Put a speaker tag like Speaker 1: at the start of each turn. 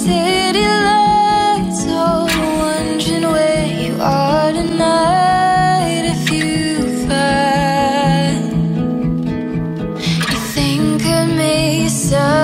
Speaker 1: city lights, oh, wondering where you are tonight. If you find you think of me so